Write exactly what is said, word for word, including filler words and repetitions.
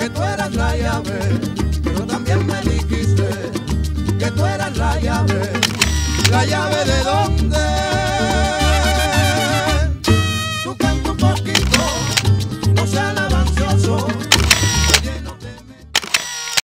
que tú eras la llave, pero también me dijiste que tú eras la llave. ¿La llave de dónde? Tú canta un poquito, no seas nada ansioso,